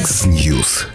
X-News.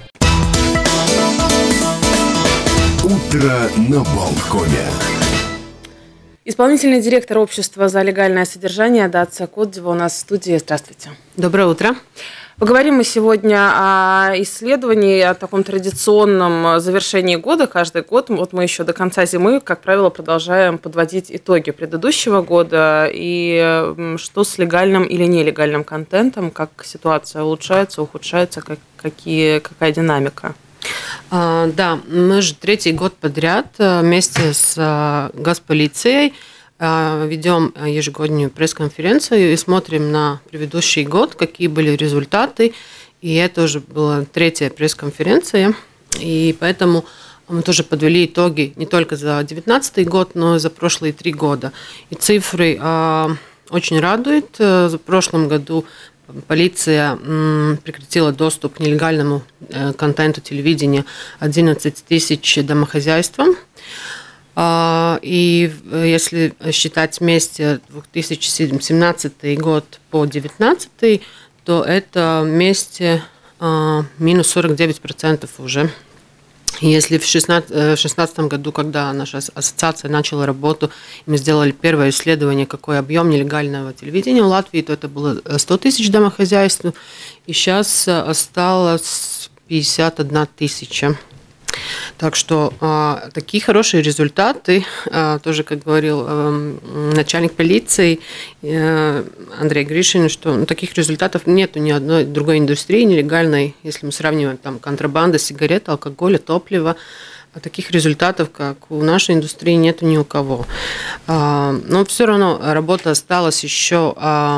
Утро на Болткоме. Исполнительный директор общества за легальное содержание Дация Кодзева у нас в студии. Здравствуйте. Доброе утро. Поговорим мы сегодня о исследовании, о таком традиционном завершении года. Каждый год, вот мы еще до конца зимы, как правило, продолжаем подводить итоги предыдущего года и что с легальным или нелегальным контентом, как ситуация улучшается, ухудшается, какая динамика. Да, мы же третий год подряд вместе с Госполицией ведем ежегодную пресс-конференцию и смотрим на предыдущий год, какие были результаты. И это уже была третья пресс-конференция. И поэтому мы тоже подвели итоги не только за 2019 год, но и за прошлые 3 года. И цифры очень радуют. В прошлом году полиция прекратила доступ к нелегальному контенту телевидения 11 тысяч домохозяйствам. И если считать вместе 2017 год по 2019, то это вместе минус 49% уже. Если в 2016 году, когда наша ассоциация начала работу, мы сделали первое исследование, какой объем нелегального телевидения в Латвии, то это было 100 тысяч домохозяйств, и сейчас осталось 51 тысяча. Так что такие хорошие результаты, тоже, как говорил начальник полиции Андрей Гришин, что таких результатов нет ни одной другой индустрии нелегальной, если мы сравниваем там контрабанда, сигареты, алкоголя, топлива. Таких результатов, как у нашей индустрии, нет ни у кого. Но все равно работа осталась еще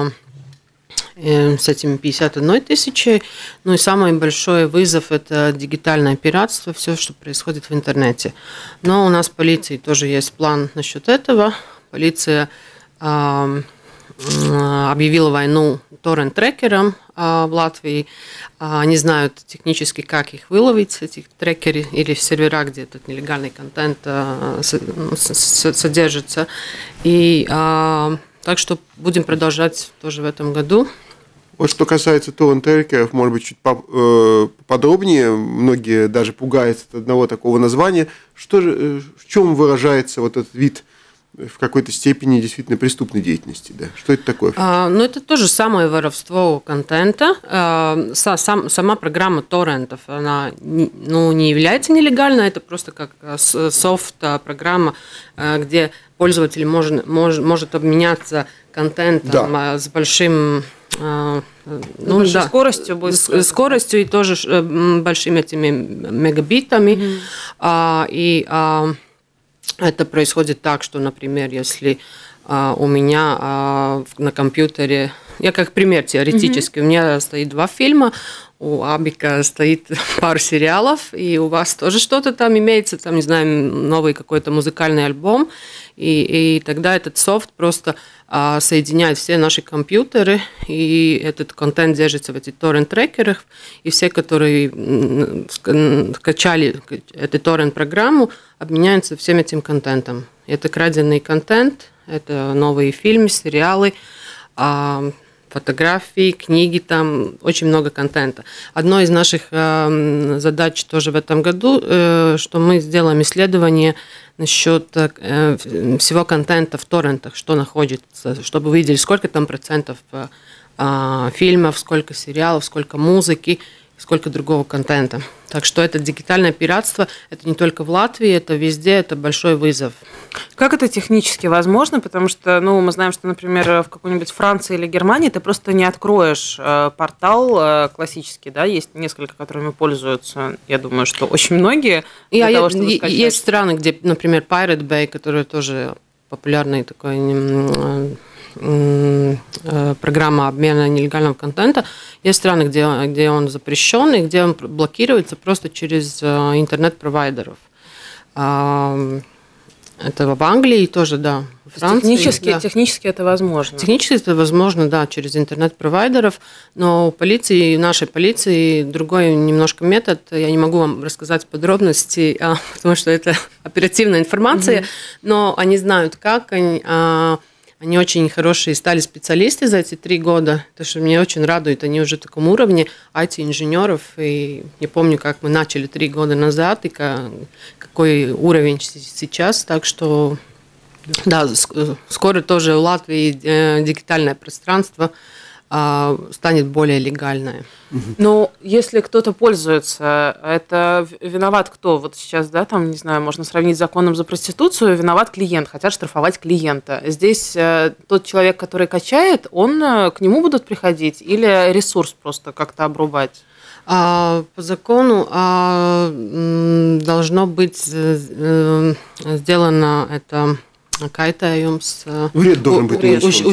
с этими 51 тысячей. Ну и самый большой вызов – это дигитальное пиратство, все, что происходит в интернете. Но у нас в полиции тоже есть план насчет этого. Полиция объявила войну торрент-трекерам в Латвии. Они знают технически, как их выловить, эти трекеры или сервера, где этот нелегальный контент содержится. И так что будем продолжать тоже в этом году. Вот что касается торрент-трекеров, может быть, чуть подробнее. Многие даже пугаются от одного такого названия. В чем выражается вот этот вид в какой-то степени действительно преступной деятельности? Да? Что это такое? Ну, это то же самое воровство контента. Сама программа торрентов, она не является нелегальной, это просто как софт-программа, где пользователь может обменяться контентом с большим... скоростью будет. Скоростью и тоже большими этими мегабитами. Это происходит так, что, например, если у меня на компьютере, я как пример теоретически, у меня стоит 2 фильма, у Абика стоит пару сериалов, и у вас тоже что-то там имеется, там, не знаю, новый какой-то музыкальный альбом, и тогда этот софт просто соединяет все наши компьютеры, и этот контент держится в этих торрент-трекерах, и все, которые скачали эту торрент-программу, обменяются всем этим контентом. Это краденый контент, это новые фильмы, сериалы, фотографии, книги, там очень много контента. Одной из наших задач тоже в этом году, что мы сделаем исследование насчет всего контента в торрентах, что находится, чтобы вы видели, сколько там процентов фильмов, сколько сериалов, сколько музыки, сколько другого контента. Так что это дигитальное пиратство, это не только в Латвии, это везде, это большой вызов. Как это технически возможно? Потому что, мы знаем, что, например, в какой-нибудь Франции или Германии ты просто не откроешь портал классический, да, есть несколько, которыми пользуются, я думаю, что очень многие. Есть страны, где, например, Pirate Bay, который тоже популярный такой программа обмена нелегального контента. Есть страны, где он запрещен, и где он блокируется просто через интернет-провайдеров. Это в Англии тоже, да. В Франции, технически это возможно. Технически это возможно, да, через интернет-провайдеров, но у полиции, нашей полиции другой немножко метод. Я не могу вам рассказать подробности, потому что это оперативная информация, но они знают, как они они очень хорошие стали специалисты за эти 3 года. То, что меня очень радует, они уже в таком уровне IT-инженеров. И не помню, как мы начали 3 года назад, и какой уровень сейчас. Так что, да, скоро тоже в Латвии дигитальное пространство станет более легальное. Но если кто-то пользуется, это виноват кто? Вот сейчас, да, там, не знаю, можно сравнить с законом за проституцию, виноват клиент, хотят штрафовать клиента. Здесь тот человек, который качает, к нему будут приходить или ресурс просто как-то обрубать? По закону должно быть сделано это... Кайтējums, вред должен быть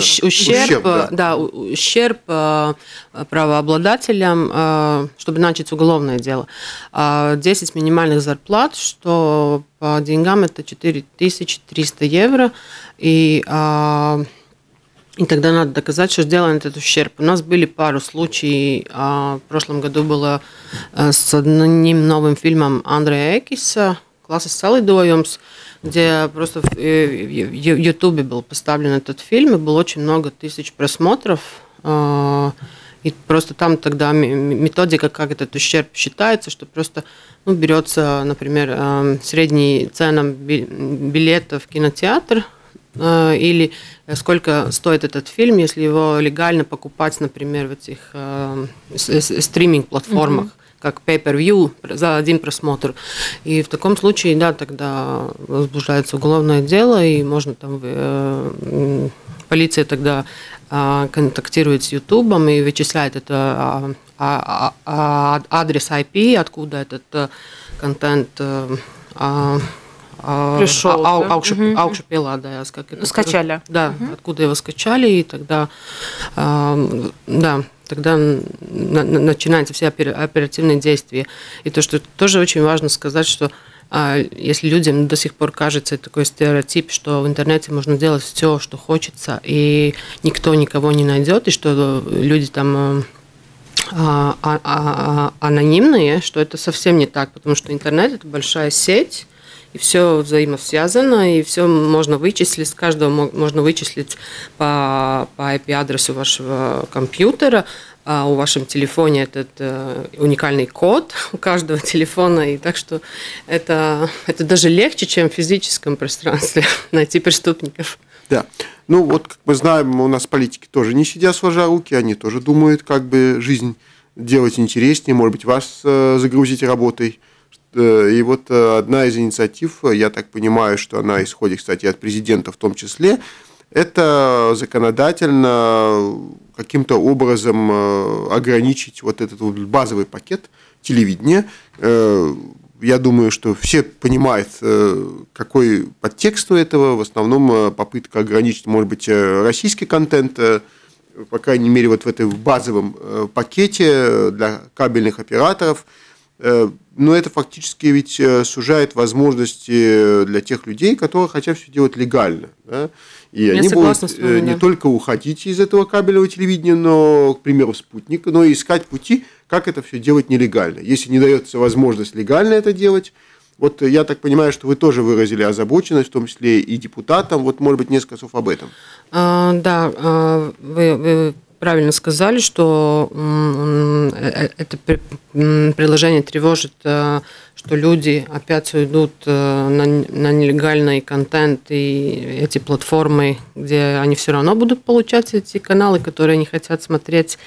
ущерб правообладателям, чтобы начать уголовное дело. 10 минимальных зарплат, что по деньгам это 4300 евро, и тогда надо доказать, что сделан этот ущерб. У нас были пару случаев. В прошлом году было с одним новым фильмом Андрея Экиса «Klases salidojums», где просто в Ютубе был поставлен этот фильм, и было очень много тысяч просмотров. И просто там тогда методика, как этот ущерб считается, что просто берется, например, средняя цена билета в кинотеатр, или сколько стоит этот фильм, если его легально покупать, например, в этих стриминг-платформах, как pay-per-view за один просмотр. И в таком случае, да, тогда возбуждается уголовное дело, и можно там полиция тогда контактирует с Ютубом и вычисляет это адрес IP, откуда этот контент пришел, аукшепиелādājās, как это скачали. Да, откуда его скачали, и тогда, да, тогда начинаются все оперативные действия. И то, что тоже очень важно сказать, что если людям до сих пор кажется такой стереотип, что в интернете можно делать все, что хочется, и никто никого не найдет, и что люди там анонимные, что это совсем не так, потому что интернет – это большая сеть, и все взаимосвязано, и все можно вычислить, с каждого можно вычислить по IP-адресу вашего компьютера, а у вашем телефоне этот уникальный код у каждого телефона, и так что это даже легче, чем в физическом пространстве найти преступников. Да. Ну вот, как мы знаем, у нас политики тоже не сидят сложа руки, они тоже думают, как бы жизнь делать интереснее, может быть, вас загрузить работой. И вот одна из инициатив, я так понимаю, что она исходит, кстати, от президента в том числе, это законодательно каким-то образом ограничить вот этот вот базовый пакет телевидения. Я думаю, что все понимают, какой подтекст у этого. В основном попытка ограничить, может быть, российский контент, по крайней мере, вот в этом базовом пакете для кабельных операторов. Но это фактически ведь сужает возможности для тех людей, которые хотят все делать легально. Да? И они будут не только уходить из этого кабельного телевидения, но, к примеру, спутник, но и искать пути, как это все делать нелегально. Если не дается возможность легально это делать, вот я так понимаю, что вы тоже выразили озабоченность, в том числе и депутатам. Вот, может быть, несколько слов об этом. Да, вы правильно сказали, что это приложение тревожит, что люди опять уйдут на нелегальный контент и эти платформы, где они все равно будут получать эти каналы, которые они хотят смотреть.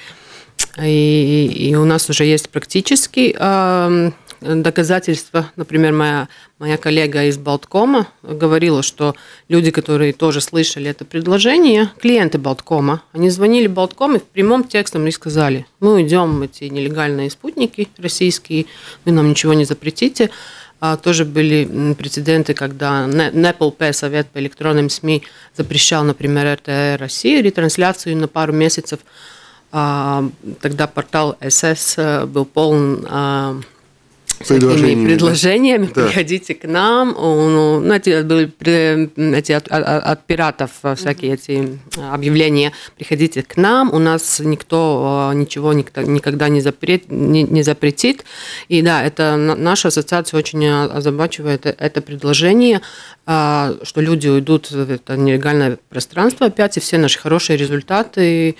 И у нас уже есть практически доказательства. Например, моя коллега из Baltcom говорила, что люди, которые тоже слышали это предложение, клиенты Baltcom, они звонили Baltcom и в прямом текстом и сказали: мы уйдем в эти нелегальные спутники российские, вы нам ничего не запретите. Тоже были прецеденты, когда НЭПЛП, Совет по электронным СМИ, запрещал, например, РТ России ретрансляцию на пару месяцев. Тогда портал СС был полон предложениями, да. приходите к нам. Ну, эти от пиратов всякие эти объявления, приходите к нам, у нас никто ничего никогда не запретит. И да, это наша ассоциация очень озабачивает это предложение, что люди уйдут в это нелегальное пространство опять, и все наши хорошие результаты.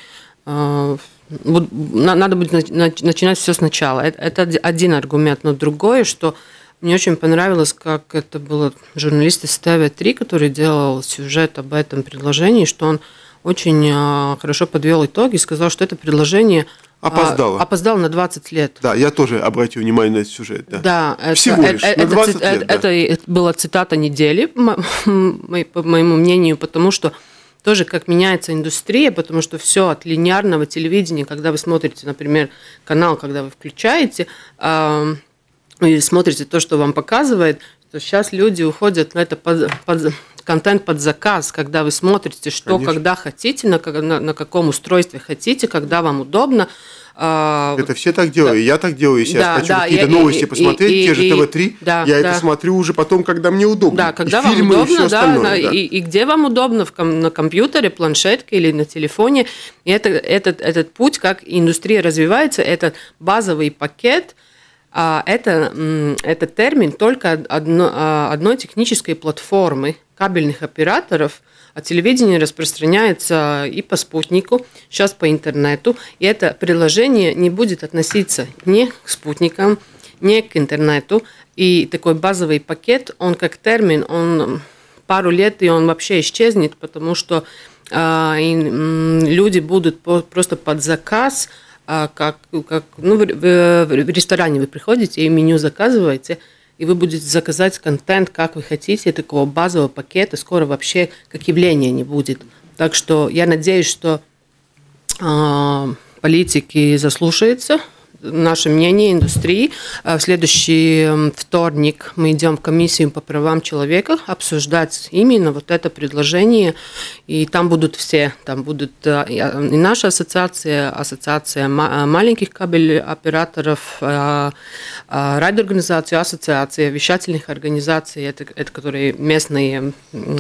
Надо будет начинать все сначала. Это один аргумент. Но другое, что мне очень понравилось, как это было журналист из ТВ3, который делал сюжет об этом предложении, что он очень хорошо подвел итоги и сказал, что это предложение опоздало на 20 лет. Да, я тоже обратил внимание на этот сюжет. Да, всего лишь на 20 лет. Это была цитата недели, по моему мнению, потому что тоже как меняется индустрия, потому что все от линейного телевидения, когда вы смотрите, например, канал, когда вы включаете и смотрите то, что вам показывает, то сейчас люди уходят на это контент под заказ, когда вы смотрите, что, конечно, когда хотите, на каком устройстве хотите, когда вам удобно. Это все так делают, да. Я так делаю, если я хочу какие-то новости посмотреть, те же ТВ3, я это смотрю уже потом, когда мне удобно. Да, когда вам удобно, и где вам удобно, на компьютере, планшетке или на телефоне. И этот путь, как индустрия развивается, это базовый пакет, это термин только одной технической платформы кабельных операторов. А телевидение распространяется и по спутнику, сейчас по интернету. И это приложение не будет относиться ни к спутникам, ни к интернету. И такой базовый пакет, он как термин, он пару лет, и он вообще исчезнет, потому что люди будут просто под заказ, в ресторане вы приходите и меню заказываете, и вы будете заказать контент, как вы хотите, такого базового пакета, скоро вообще как явления не будет. Так что я надеюсь, что политики заслушаются наше мнение индустрии. В следующий вторник мы идем в комиссию по правам человека обсуждать именно вот это предложение, и там будут все, там будут и наша ассоциация маленьких кабель-операторов, радиоорганизация, ассоциация вещательных организаций, это которые местные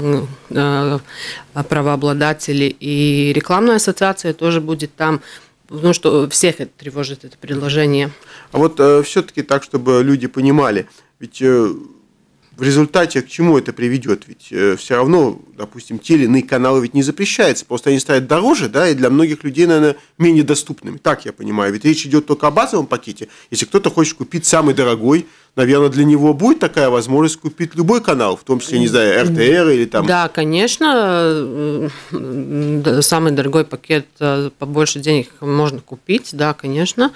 правообладатели, и рекламная ассоциация тоже будет там. Потому что всех это тревожит, это предложение. А вот все-таки так, чтобы люди понимали, ведь в результате к чему это приведет? Ведь все равно, допустим, те или иные каналы ведь не запрещаются, просто они ставят дороже, да, и для многих людей, наверное, менее доступными. Так я понимаю. Ведь речь идет только о базовом пакете. Если кто-то хочет купить самый дорогой, наверное, для него будет такая возможность купить любой канал, в том числе, не знаю, РТР или там... Да, конечно, самый дорогой пакет, побольше денег можно купить, да, конечно.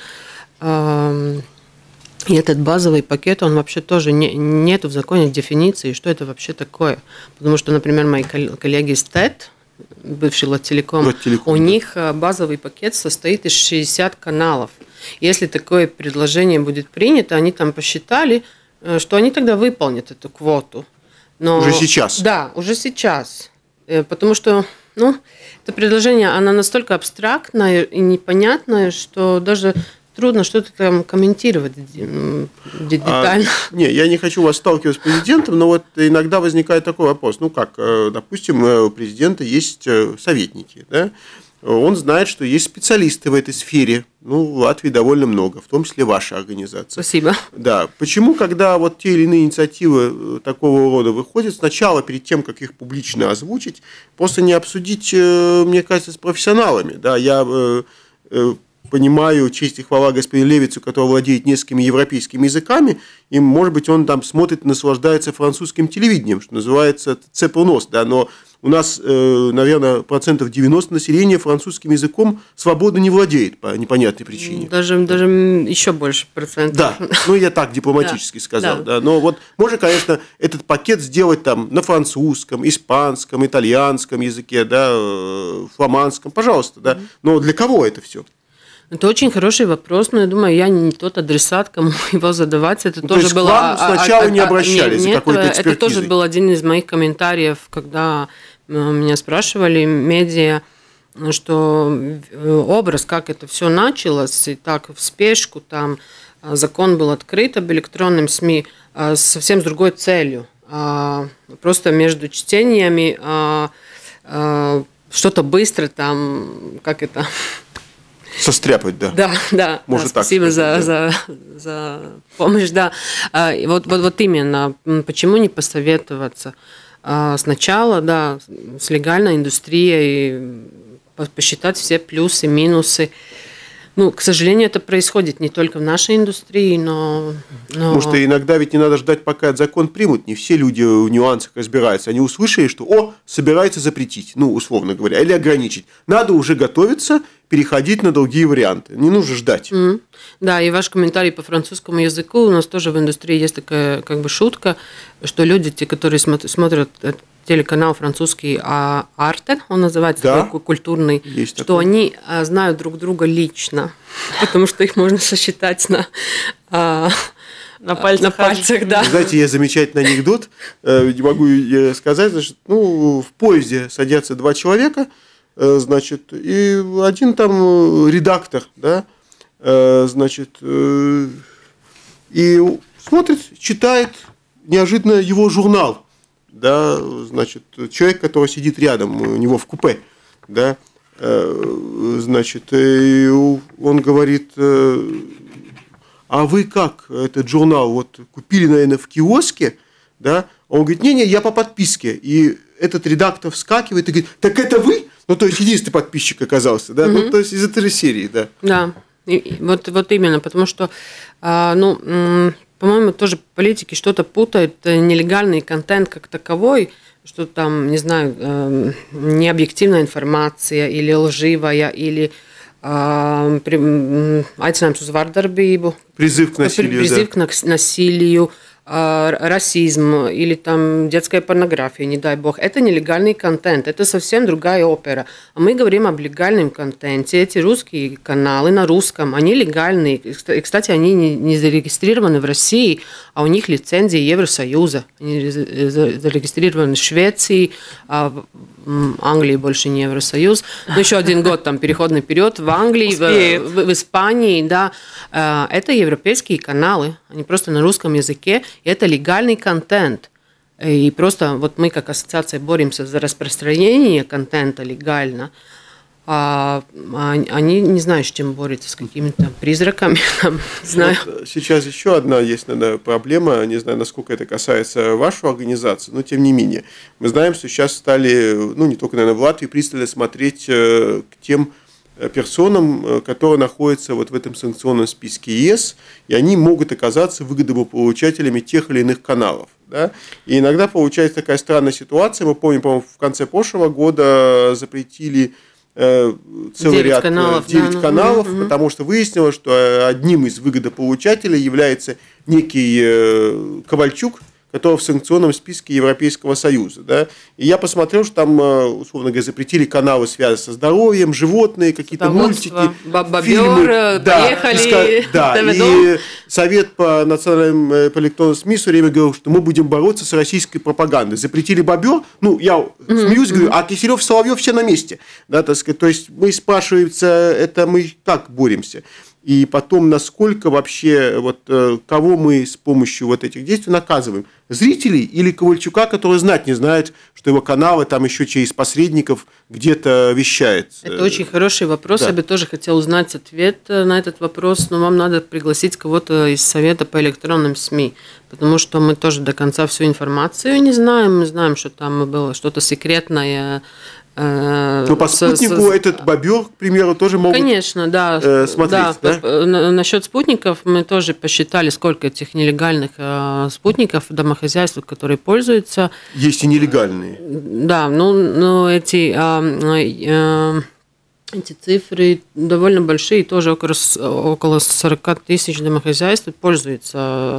И этот базовый пакет, он вообще тоже нет в законе дефиниции, что это вообще такое. Потому что, например, мои коллеги из ТЭТ, бывший Лоттелеком, у них базовый пакет состоит из 60 каналов. Если такое предложение будет принято, они там посчитали, что они тогда выполнят эту квоту. Но, уже сейчас? Да, уже сейчас. Потому что это предложение, оно настолько абстрактное и непонятное, что даже трудно что-то там комментировать детально. Не, я не хочу вас сталкивать с президентом, но вот иногда возникает такой вопрос. Ну как, допустим, у президента есть советники, да? Он знает, что есть специалисты в этой сфере. Ну, в Латвии довольно много, в том числе ваша организация. Спасибо. Да. Почему, когда вот те или иные инициативы такого рода выходят, сначала, перед тем, как их публично озвучить, просто не обсудить, мне кажется, с профессионалами? Да, я понимаю, честь и хвала господину Левицу, который владеет несколькими европейскими языками, и, может быть, он там смотрит и наслаждается французским телевидением, что называется цепонос, да, но у нас, наверное, 90% населения французским языком свободно не владеет по непонятной причине. Даже еще больше процентов. Да, я так дипломатически сказал. Да. Но вот можно, конечно, этот пакет сделать там на французском, испанском, итальянском языке, да, фламандском, пожалуйста, да. Но для кого это все? Это очень хороший вопрос, но я думаю, я не тот адресат, кому его задавать. Это тоже было. К вам сначала не обращались за какой-то экспертизой? Это тоже был один из моих комментариев, когда меня спрашивали медиа, что образ, как это все началось, и так в спешку, там закон был открыт об электронном СМИ совсем с другой целью. Просто между чтениями что-то быстро там, как это... Состряпать, да. Да. Может, спасибо так сказать, за помощь, да. Вот именно, почему не посоветоваться сначала, да, с легальной индустрией, посчитать все плюсы, минусы. Ну, к сожалению, это происходит не только в нашей индустрии, но... Потому что иногда ведь не надо ждать, пока этот закон примут. Не все люди в нюансах разбираются. Они услышали, что, собираются запретить, ну, условно говоря, или ограничить. Надо уже готовиться, переходить на другие варианты. Не нужно ждать. Да, и ваш комментарий по французскому языку. У нас тоже в индустрии есть такая как бы шутка, что люди, те, которые смотрят телеканал французский Arte, он называется, да, такой культурный, есть что такой. они знают друг друга лично, потому что их можно сосчитать на пальцах, да. Знаете, есть замечательный анекдот, не могу сказать, значит, в поезде садятся два человека, значит, и один там редактор, да, значит, и смотрит, читает неожиданно его журнал, да, значит, человек, который сидит рядом у него в купе, да, значит, и он говорит: а вы как этот журнал вот купили, наверное, в киоске, да? Он говорит: не, я по подписке. И этот редактор вскакивает и говорит: так это вы? Ну, то есть, единственный подписчик оказался, да? Ну, то есть, из этой же серии, да. Да, вот именно, потому что, по-моему, тоже политики что-то путают, нелегальный контент как таковой, что там, не знаю, необъективная информация или лживая, или aicinājums uz vardarbību, призыв к насилию, призыв к насилию, расизм или там детская порнография, не дай бог. Это нелегальный контент, это совсем другая опера. А мы говорим об легальном контенте. Эти русские каналы на русском, они легальные. И, кстати, они не зарегистрированы в России, а у них лицензии Евросоюза. Они зарегистрированы в Швеции, а в Англии больше не Евросоюз. Но еще один год там переходный период в Англии, в Испании, да. Это европейские каналы, они просто на русском языке. И это легальный контент. И просто вот мы как ассоциация боремся за распространение контента легально. А они не знаю, с чем борются, с какими-то призраками. Там, знаю. Вот сейчас еще одна есть, наверное, проблема. Не знаю, насколько это касается вашей организации, но тем не менее. Мы знаем, что сейчас стали, не только, наверное, в Латвии, пристально смотреть к тем персонам, которые находятся вот в этом санкционном списке ЕС, и они могут оказаться выгодополучателями тех или иных каналов. Да? И иногда получается такая странная ситуация. Мы помним, по-моему, в конце прошлого года запретили целый ряд 9 каналов, потому что выяснилось, что одним из выгодополучателей является некий Ковальчук, который в санкционном списке Европейского Союза. Да? И я посмотрел, что там, условно говоря, запретили каналы, связанные со здоровьем, животные, какие-то мультики, фильмы. Поехали. Да, и Совет по национальным по электронным СМИ все время говорил, что мы будем бороться с российской пропагандой. Запретили бобер, я смеюсь, говорю, а Киселев, Соловьев все на месте. Да, так сказать, то есть мы спрашиваемся, это мы как боремся? И потом, насколько вообще, кого мы с помощью вот этих действий наказываем? Зрителей или Ковальчука, который знать не знает, что его каналы там еще через посредников где-то вещает? Это очень хороший вопрос. Да. Я бы тоже хотела узнать ответ на этот вопрос, но вам надо пригласить кого-то из Совета по электронным СМИ, потому что мы тоже до конца всю информацию не знаем. Мы знаем, что там было что-то секретное. Но по спутнику этот бобер, к примеру, тоже могут конечно, да, смотреть. Да? Насчет спутников мы тоже посчитали, сколько этих нелегальных спутников в домохозяйствах, которые пользуются. Есть и нелегальные. Да, эти цифры довольно большие, тоже около 40 тысяч домохозяйств пользуются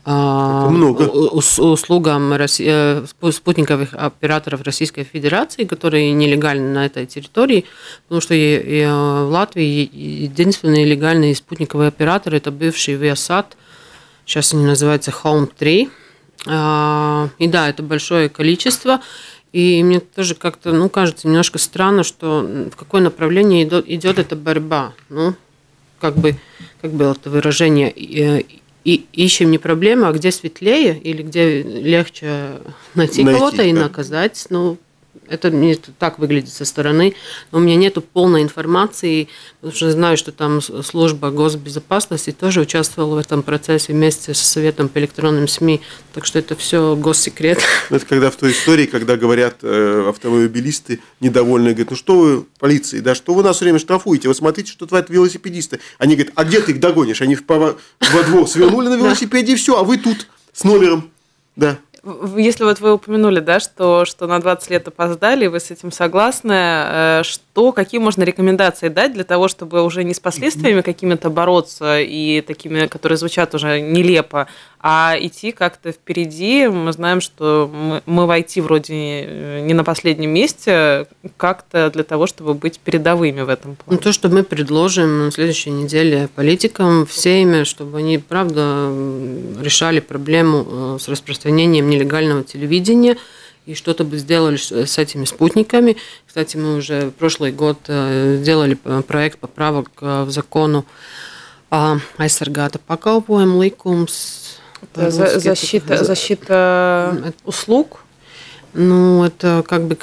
услугам спутниковых операторов Российской Федерации, которые нелегальны на этой территории, потому что в Латвии единственные легальные спутниковые операторы – это бывший Viasat, сейчас они называются Home 3. И да, это большое количество. И мне тоже как-то, кажется немножко странно, что в какое направление идет эта борьба. Как было это выражение, и ищем не проблему, а где светлее или где легче найти кого-то и наказать. Это мне так выглядит со стороны, но у меня нет полной информации, потому что знаю, что там служба госбезопасности тоже участвовала в этом процессе вместе со Советом по электронным СМИ, так что это все госсекрет. Это когда в той истории, когда говорят автомобилисты недовольные, говорят, что вы, полиции, что вы нас все время штрафуете, вы смотрите, что творят велосипедисты. Они говорят, а где ты их догонишь? Они во двор свернули на велосипеде и все, а вы тут с номером, да. Если вы упомянули, что на 20 лет опоздали, вы с этим согласны, какие можно рекомендации дать для того, чтобы уже не с последствиями какими-то бороться и такими, которые звучат уже нелепо, а идти как-то впереди? Мы знаем, что мы в IT вроде не на последнем месте, как-то для того, чтобы быть передовыми в этом плане. То, что мы предложим на следующей неделе политикам, всеми, чтобы они, правда, решали проблему с распространением нелегального телевидения и что-то бы сделали с этими спутниками. Кстати, мы уже прошлый год делали проект поправок в закону «Aizsargāta pakalpojuma likums». Это защита услуг? Это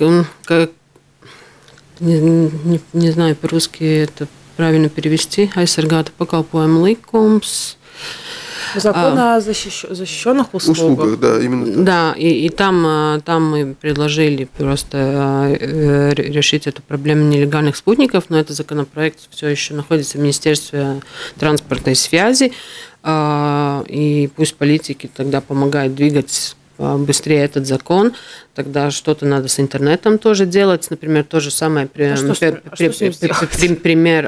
не знаю, по-русски это правильно перевести. «Aizsargāta pakalpojuma likums». Закон о защищенных услугах. Да, именно так. Да, и там мы предложили просто решить эту проблему нелегальных спутников, но этот законопроект все еще находится в Министерстве транспорта и связи, и пусть политики тогда помогают двигать быстрее этот закон, тогда что-то надо с интернетом тоже делать, например, то же самое, пример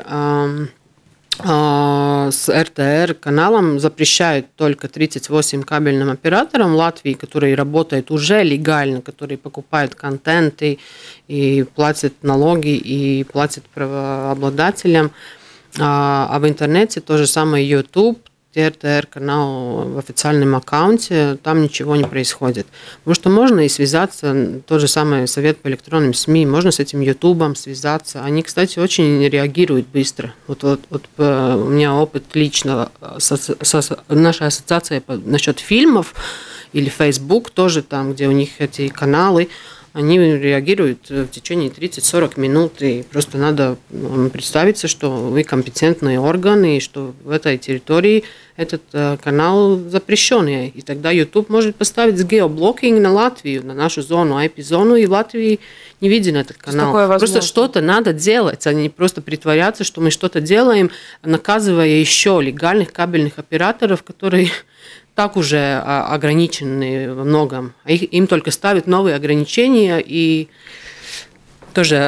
с РТР каналом запрещают только 38 кабельным операторам Латвии, которые работают уже легально, которые покупают контент и платят налоги и платят правообладателям. А в интернете то же самое YouTube, РТР-канал в официальном аккаунте, там ничего не происходит. Потому что можно и связаться, тот же самый Совет по электронным СМИ, можно с этим Ютубом связаться. Они, кстати, очень реагируют быстро. Вот у меня опыт лично, наша ассоциация насчет фильмов или Facebook тоже там, где у них эти каналы, они реагируют в течение 30-40 минут, и просто надо представиться, что вы компетентные органы, и что в этой территории этот канал запрещенный. И тогда YouTube может поставить геоблокинг на Латвию, на нашу зону, IP-зону, и в Латвии не виден этот канал. Просто что-то надо делать, а не просто притворяться, что мы что-то делаем, наказывая еще легальных кабельных операторов, которые так уже ограничены во многом. Им только ставят новые ограничения. И тоже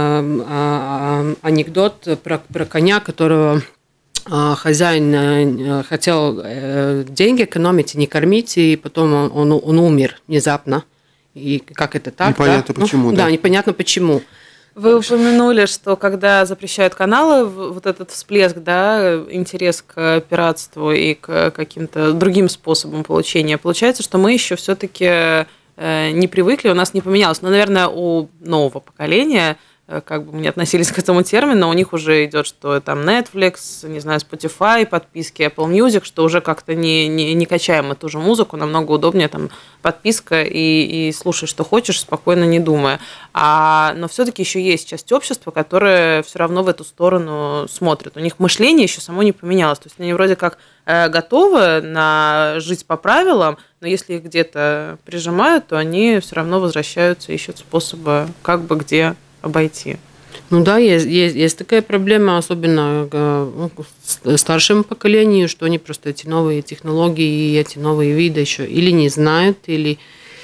анекдот про коня, которого хозяин хотел деньги экономить и не кормить, и потом он умер внезапно. И как это так? Непонятно почему. Да, непонятно почему. Вы упомянули, что когда запрещают каналы, вот этот всплеск, интерес к пиратству и к каким-то другим способам получения, получается, что мы еще все-таки не привыкли, у нас не поменялось. Но, наверное, у нового поколения, как бы мы не относились к этому термину, у них уже идет, что там Netflix, не знаю, Spotify, подписки Apple Music, что уже как-то не качаем мы ту же музыку, намного удобнее там подписка и слушай, что хочешь, спокойно не думая. Но все-таки еще есть часть общества, которая все равно в эту сторону смотрит. У них мышление еще само не поменялось. То есть они вроде как готовы жить по правилам, но если их где-то прижимают, то они все равно возвращаются, ищут способы, как бы где обойти. Есть такая проблема, особенно старшему поколению, что они просто эти новые технологии и эти новые виды еще или не знают, или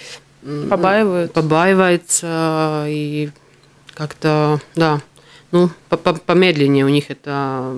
побаиваются, и как-то, помедленнее у них это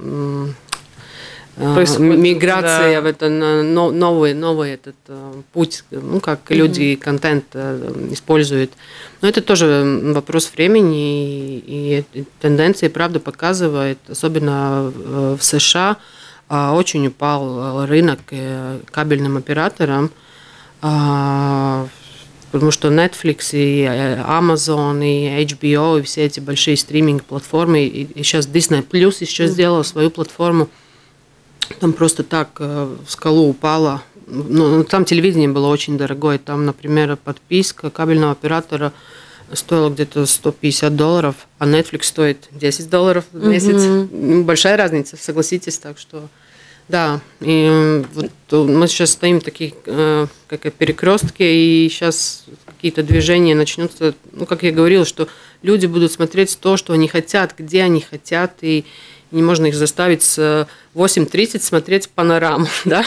миграция в это новый этот путь, как люди контент используют. Но это тоже вопрос времени, и тенденции, правда, показывает, особенно в США, очень упал рынок кабельным операторам. потому что Netflix и Amazon и HBO и все эти большие стриминг-платформы, и сейчас Disney Plus еще сделала свою платформу, там просто так в скалу упала. Ну, там телевидение было очень дорогое, там, например, подписка кабельного оператора стоила где-то $150, а Netflix стоит $10 в месяц. Большая разница, согласитесь, так что да. И вот мы сейчас стоим в таких как перекрестке, и сейчас какие-то движения начнутся. Ну, как я говорила, что люди будут смотреть то, что они хотят, где они хотят, и не можно их заставить с 8:30 смотреть панораму, да?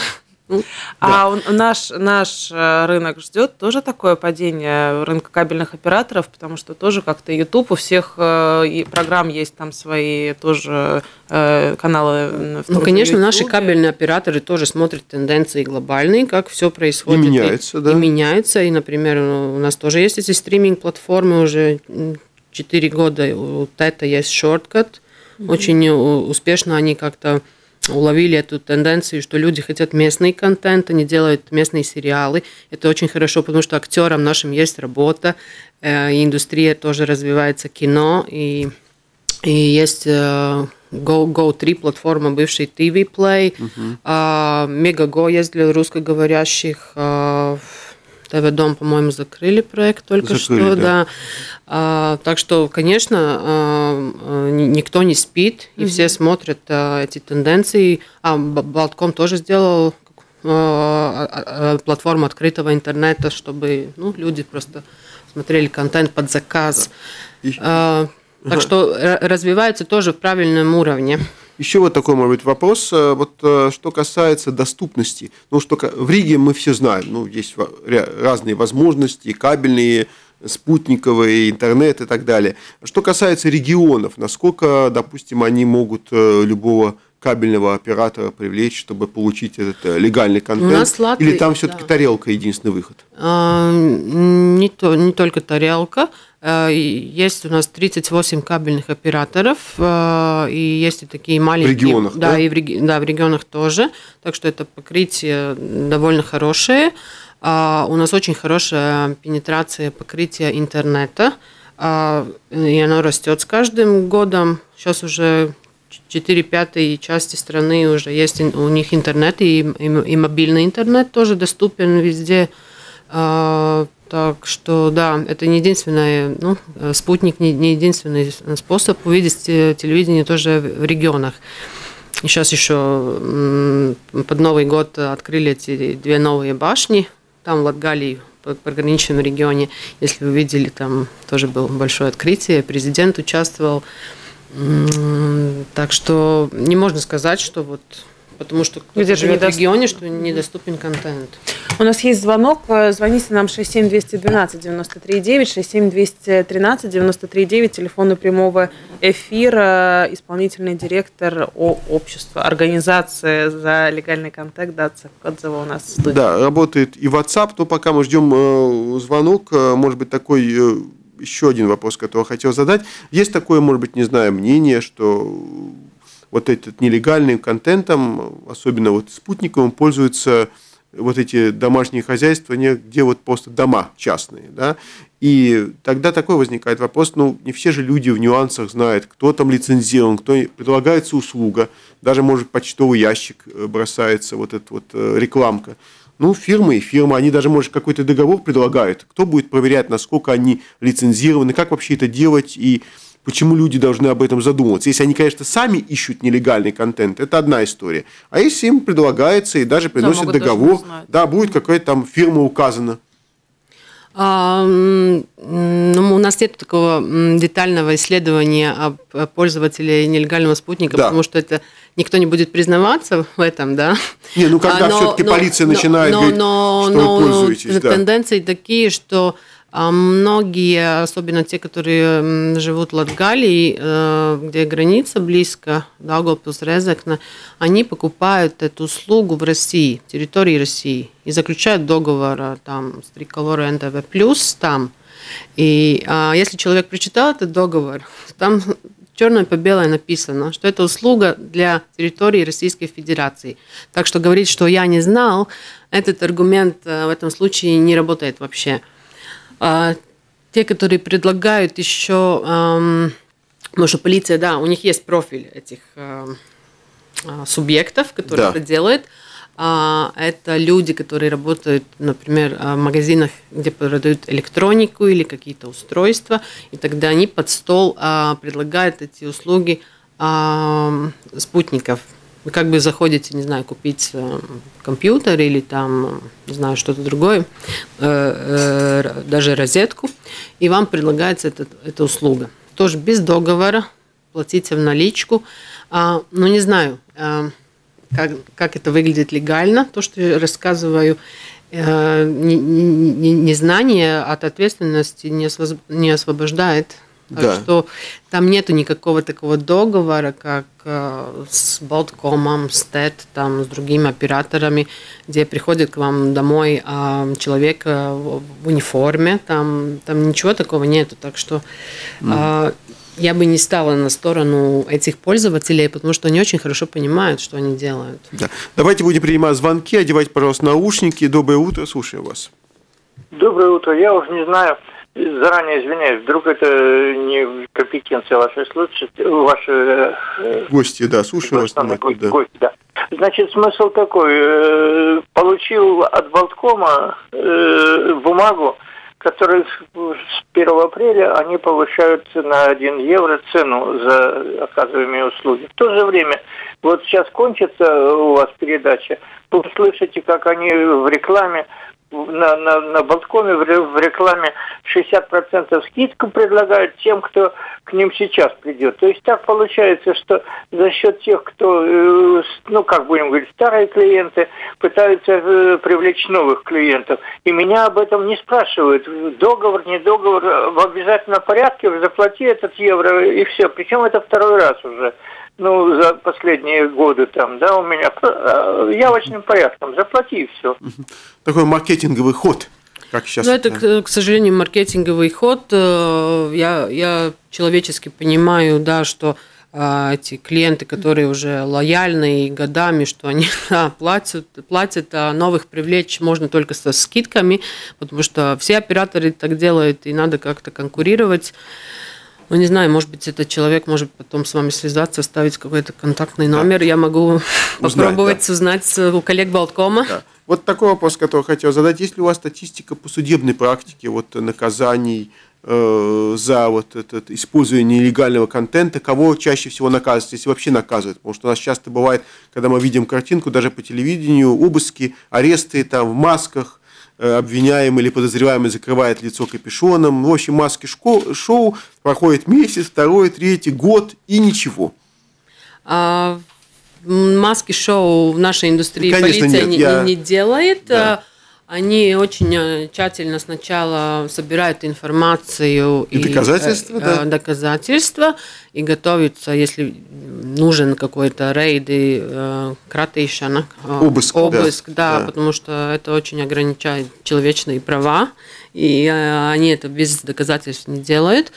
А наш рынок ждет тоже такое падение рынка кабельных операторов, потому что тоже как-то YouTube, у всех программ есть там свои тоже каналы. Ну, конечно, наши кабельные операторы тоже смотрят тенденции глобальные, как все происходит. И меняется, да? И меняется. И, например, у нас тоже есть эти стриминг-платформы уже 4 года. У Тета есть Shortcut. Очень успешно они как-то уловили эту тенденцию, что люди хотят местный контент, они делают местные сериалы. Это очень хорошо, потому что актерам нашим есть работа, и индустрия тоже развивается, кино, и есть Go3 платформа, бывший TV Play, Megago есть для русскоговорящих, ТВ-дом, по-моему, закрыли проект только что, да. Так что, конечно, никто не спит, и все смотрят эти тенденции. Болтком тоже сделал платформу открытого интернета, чтобы люди просто смотрели контент под заказ. Так что развивается тоже в правильном уровне. Еще вот такой, может быть, вопрос, вот что касается доступности. Ну, что в Риге мы все знаем, есть разные возможности, кабельные, спутниковые, интернет и так далее. Что касается регионов, насколько, допустим, они могут любого кабельного оператора привлечь, чтобы получить этот легальный контент? Или там все-таки тарелка единственный выход? Не только тарелка. Есть у нас 38 кабельных операторов, и есть и такие маленькие. В регионах, да? И в регионах тоже. Так что это покрытие довольно хорошее. У нас очень хорошая пенетрация покрытия интернета, и оно растет с каждым годом. Сейчас уже 4/5 части страны уже есть у них интернет, и мобильный интернет тоже доступен везде. Так что, да, это не единственный, спутник не единственный способ увидеть телевидение тоже в регионах. И сейчас еще под Новый год открыли эти 2 новые башни, там в Латгалии, в пограничном регионе. Если вы видели, там тоже было большое открытие, президент участвовал. Так что не можно сказать, что потому что кто-то живет в регионе, что недоступен контент. У нас есть звонок. Звоните нам 67-212-93-9, 67-213-93-9, телефоны прямого эфира, исполнительный директор общества, организации за легальный контент, Дацик Кодзева у нас в студии. Да, работает и WhatsApp, но пока мы ждем звонок, может быть, такой еще один вопрос, который я хотел задать. Есть такое, может быть, не знаю, мнение, что вот этот нелегальным контентом, особенно спутниковым, пользуются вот эти домашние хозяйства, где просто дома частные, да, и тогда такой возникает вопрос, не все же люди в нюансах знают, кто там лицензирован, кто предлагается услуга, даже, может, почтовый ящик бросается, эта рекламка. Фирмы, они даже, может, какой-то договор предлагают, кто будет проверять, насколько они лицензированы, как вообще это делать, и почему люди должны об этом задумываться? Если они, конечно, сами ищут нелегальный контент, это одна история. А если им предлагается и даже приносят договор, будет какая-то там фирма указана. У нас нет такого детального исследования об пользователе нелегального спутника, потому что это никто не будет признаваться в этом, да? Когда все-таки полиция начинает говорить, что вы пользуетесь. Тенденции такие, что многие, особенно те, которые живут в Латгалии, где граница близко, Даугавпилс, Резекне, они покупают эту услугу в России, территории России, и заключают договор там, с Триколор НТВ Плюс там. И если человек прочитал этот договор, там черное по белое написано, что это услуга для территории Российской Федерации. Так что говорить, что я не знал, этот аргумент в этом случае не работает вообще. Те, которые предлагают еще, потому что полиция, да, у них есть профиль этих субъектов, которые это делают. Это люди, которые работают, например, в магазинах, где продают электронику или какие-то устройства, и тогда они под стол предлагают эти услуги спутников. Вы как бы заходите, не знаю, купить компьютер или там, не знаю, что-то другое, даже розетку, и вам предлагается эта услуга. Тоже без договора, платите в наличку. Ну, не знаю, как это выглядит легально, то, что я рассказываю, незнание от ответственности не освобождает. Так что там нету никакого такого договора, как с Болткомом, с ТЭТ, там, с другими операторами, где приходит к вам домой человек в униформе, там ничего такого нету. Так что я бы не стала на сторону этих пользователей, потому что они очень хорошо понимают, что они делают. Да. Давайте будем принимать звонки. Одевайте, пожалуйста, наушники. Доброе утро, слушаю вас. Доброе утро. Я уже не знаю, заранее извиняюсь, вдруг это не компетенция вашей гости, да, слушаю вас. Гости, да. Значит, смысл такой. Получил от Болткома бумагу, которые с 1 апреля они повышают на 1 евро цену за оказываемые услуги. В то же время, вот сейчас кончится у вас передача, вы услышите, как они в рекламе, на Болткоме в рекламе 60% скидку предлагают тем, кто к ним сейчас придет. То есть так получается, что за счет тех, кто, ну как будем говорить, старые клиенты, пытаются привлечь новых клиентов. И меня об этом не спрашивают. Договор, не договор, в обязательном порядке, заплати этот евро и все. Причем это второй раз уже. Ну, за последние годы там, да, у меня явочным порядком, заплати и все. Такой маркетинговый ход, как сейчас. Ну, это, к сожалению, маркетинговый ход. Я человечески понимаю, да, что эти клиенты, которые уже лояльны и годами, что они платят, а новых привлечь можно только со скидками, потому что все операторы так делают, и надо как-то конкурировать. Ну, не знаю, может быть, этот человек может потом с вами связаться, оставить какой-то контактный номер. Я могу попробовать узнать у коллег Болткома. Да. Вот такой вопрос, который хотел задать. Есть ли у вас статистика по судебной практике вот, наказаний за вот это использование нелегального контента? Кого чаще всего наказывают, если вообще наказывают? Потому что у нас часто бывает, когда мы видим картинку, даже по телевидению, обыски, аресты там в масках, обвиняемый или подозреваемый закрывает лицо капюшоном. В общем, маски-шоу проходит месяц, второй, третий, год и ничего. Маски-шоу в нашей индустрии полиция не делает. Да. Они очень тщательно сначала собирают информацию и доказательства и готовятся, если нужен какой-то рейд и обыск, да, потому что это очень ограничает человечные права, и они это без доказательств не делают.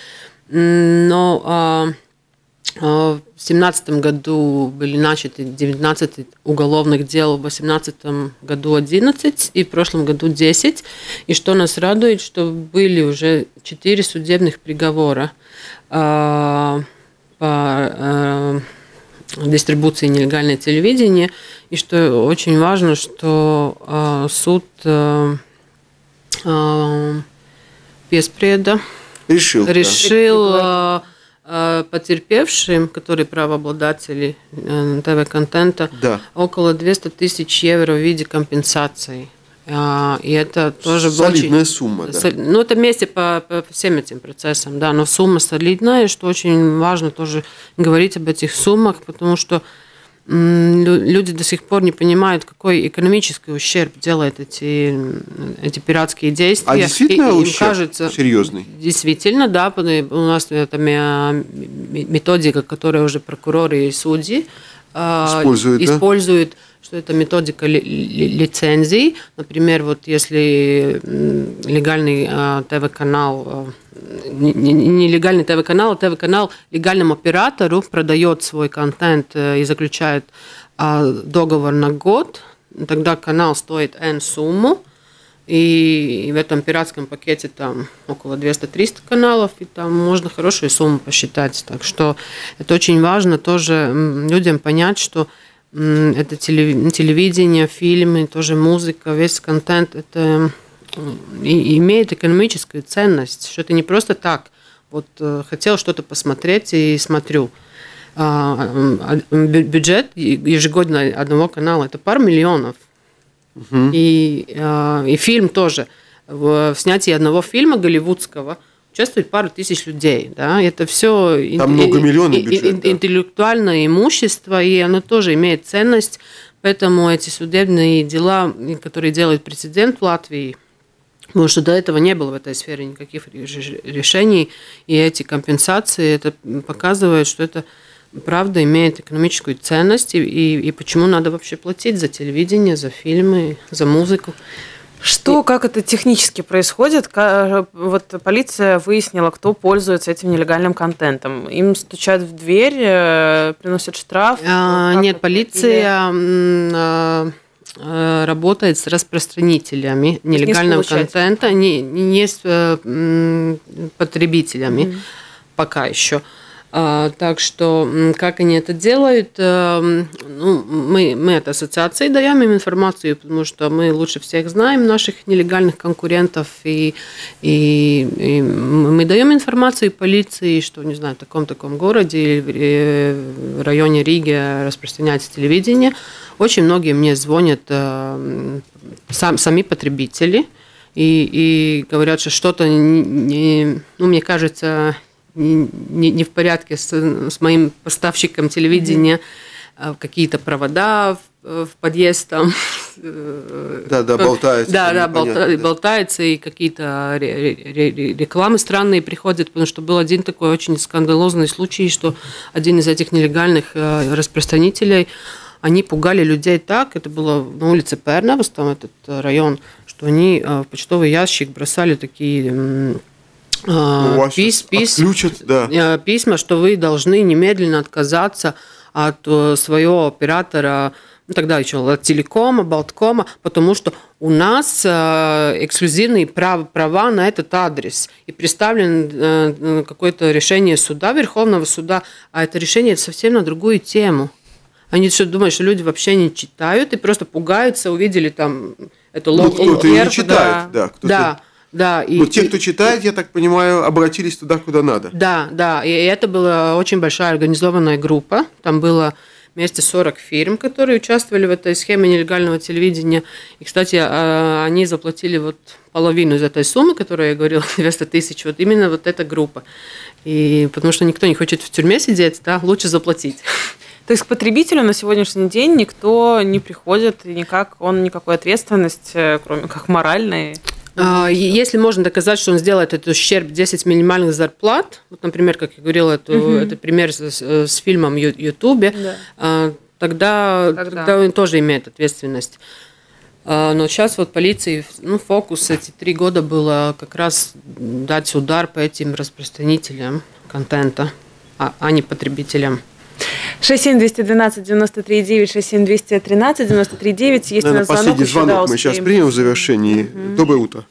Но в 2017 году были начаты 19 уголовных дел, в 2018 году 11 и в прошлом году 10. И что нас радует, что были уже 4 судебных приговора по дистрибуции нелегального телевидения. И что очень важно, что суд Piesprieda решил потерпевшим, которые правообладатели ТВ-контента, около 200 тысяч евро в виде компенсации. И это тоже солидная сумма. Да. Ну, это вместе по всем этим процессам, да, но сумма солидная, что очень важно тоже говорить об этих суммах, потому что люди до сих пор не понимают, какой экономический ущерб делают эти пиратские действия. А действительно ущерб кажется, серьезный? Действительно, да. У нас это методика, которую уже прокуроры и судьи используют, что это методика лицензий. Например, вот если легальный ТВ-канал, нелегальный ТВ-канал, а ТВ-канал легальному оператору продает свой контент и заключает договор на год, тогда канал стоит N сумму, и в этом пиратском пакете там около 200-300 каналов, и там можно хорошую сумму посчитать. Так что это очень важно тоже людям понять, что это телевидение, фильмы, тоже музыка, весь контент, это имеет экономическую ценность, что это не просто так. Вот хотел что-то посмотреть и смотрю. Бюджет ежегодно одного канала – это пару миллионов. И фильм тоже. В снятии одного фильма голливудского участвует пару тысяч людей. Да? Это все многомиллионный бюджет, интеллектуальное имущество, и оно тоже имеет ценность. Поэтому эти судебные дела, которые делает президент Латвии, потому что до этого не было в этой сфере никаких решений, и эти компенсации, это показывает, что это правда имеет экономическую ценность, и почему надо вообще платить за телевидение, за фильмы, за музыку. Как это технически происходит? Вот полиция выяснила, кто пользуется этим нелегальным контентом. Им стучат в дверь, приносят штраф? Нет, полиция работает с распространителями нелегального контента, не с потребителями пока еще. Так что, как они это делают, мы от ассоциации даем им информацию, потому что мы лучше всех знаем наших нелегальных конкурентов, и мы даем информацию полиции, что, не знаю, в таком городе или в районе Риги распространяется телевидение. Очень многие мне звонят сами потребители и говорят, что что-то, мне кажется, не в порядке с моим поставщиком телевидения, какие-то провода в подъезд там. Болтается. Болтается, и какие-то рекламы странные приходят, потому что был один такой очень скандалозный случай, что один из этих нелегальных распространителей, они пугали людей так, это было на улице Пернавас, там этот район, что они в почтовый ящик бросали такие письма, что вы должны немедленно отказаться от своего оператора, тогда еще от Телекома, Балткома, потому что у нас эксклюзивные права на этот адрес. И представлено какое-то решение суда, Верховного суда, а это решение совсем на другую тему. Они что думают, что люди вообще не читают и просто пугаются, увидели там это лого. Кто-то и не читает, Да. Но те, кто читает, я так понимаю, обратились туда, куда надо. Да. И это была очень большая организованная группа. Там было вместе 40 фирм, которые участвовали в этой схеме нелегального телевидения. И, кстати, они заплатили вот половину из этой суммы, которую я говорила, 200 тысяч, вот именно вот эта группа. И потому что никто не хочет в тюрьме сидеть, да, лучше заплатить. То есть к потребителю на сегодняшний день никто не приходит, и он никакой ответственности, кроме как моральной. Если можно доказать, что он сделает этот ущерб 10 минимальных зарплат, вот, например, как я говорила, это пример с фильмом «Ютубе», тогда он тоже имеет ответственность. Но сейчас вот полиции, фокус эти 3 года было как раз дать удар по этим распространителям контента, а не потребителям. 67-212-93-9, 67-213-93-9. Есть у нас звонок. Последний звонок мы сейчас примем в завершении. Доброе утро.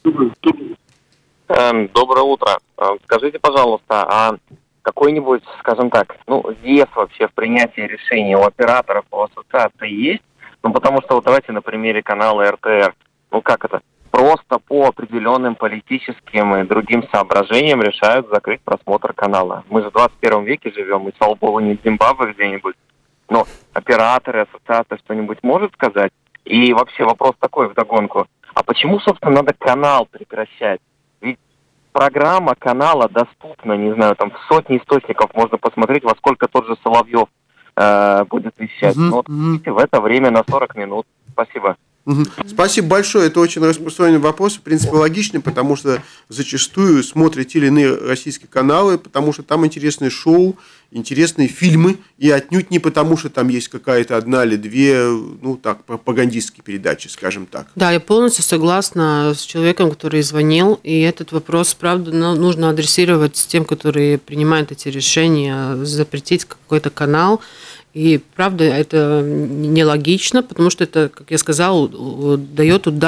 Доброе утро. Скажите, пожалуйста, а какой-нибудь, скажем так, вес вообще в принятии решений у операторов, у ассоциации есть? Потому что вот давайте на примере канала РТР. Как это? Просто по определенным политическим и другим соображениям решают закрыть просмотр канала. Мы же в 21 веке живем, и, слава богу, не в Зимбабве где-нибудь. Но операторы, ассоциация что-нибудь может сказать? И вообще вопрос такой вдогонку. А почему, собственно, надо канал прекращать? Ведь программа канала доступна, не знаю, там в сотни источников можно посмотреть, во сколько тот же Соловьев будет вещать. В это время на 40 минут. Спасибо. Спасибо большое. Это очень распространенный вопрос. В принципе, логичный, потому что зачастую смотрят те или иные российские каналы, потому что там интересные шоу, интересные фильмы, и отнюдь не потому, что там есть какая-то одна или две, пропагандистские передачи, скажем так. Да, я полностью согласна с человеком, который звонил, и этот вопрос, правда, нужно адресировать с тем, которые принимают эти решения, запретить какой-то канал. И, правда, это нелогично, потому что это, как я сказала, дает удар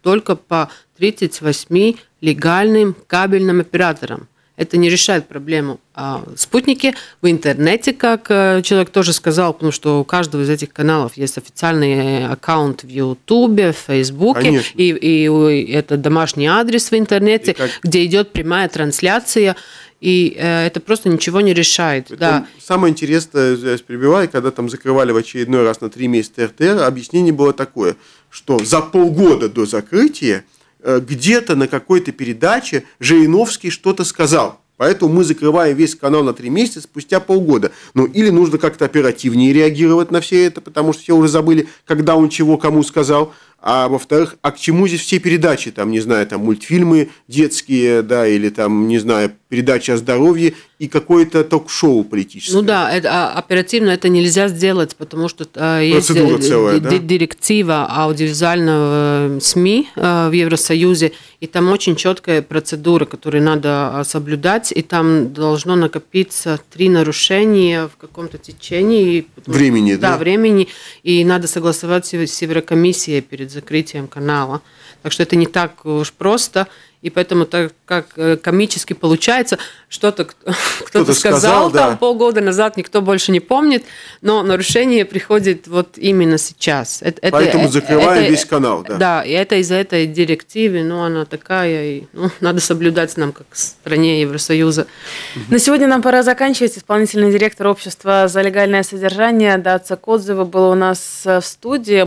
только по 38 легальным кабельным операторам. Это не решает проблему. А спутники в интернете, как человек тоже сказал, потому что у каждого из этих каналов есть официальный аккаунт в Ютубе, в Фейсбуке, и это домашний адрес в интернете, где идет прямая трансляция, и это просто ничего не решает. Да. Самое интересное, я перебиваю, когда там закрывали в очередной раз на 3 месяца РТР, объяснение было такое, что за полгода до закрытия где-то на какой-то передаче Жириновский что-то сказал. Поэтому мы закрываем весь канал на 3 месяца спустя полгода. Ну, или нужно как-то оперативнее реагировать на все это, потому что все уже забыли, когда он чего кому сказал. А во-вторых, а к чему здесь все передачи? Там, не знаю, там мультфильмы детские, да, или там, не знаю, передачи о здоровье и какое-то ток-шоу политическое. Ну да, оперативно это нельзя сделать, потому что есть целая, директива аудиовизуального СМИ в Евросоюзе, и там очень четкая процедура, которую надо соблюдать, и там должно накопиться 3 нарушения в каком-то течении. Времени, да? Да, времени, и надо согласовать с Еврокомиссией перед закрытием канала. Так что это не так уж просто. И поэтому так как комически получается, что-то кто-то сказал там да. Полгода назад, никто больше не помнит, но нарушение приходит вот именно сейчас. Поэтому закрываем весь канал. Да, да, и это из-за этой директивы, она такая, и, надо соблюдать нам, как стране Евросоюза. На сегодня нам пора заканчивать. Исполнительный директор общества за легальное содержание Даца Кодзева был у нас в студии.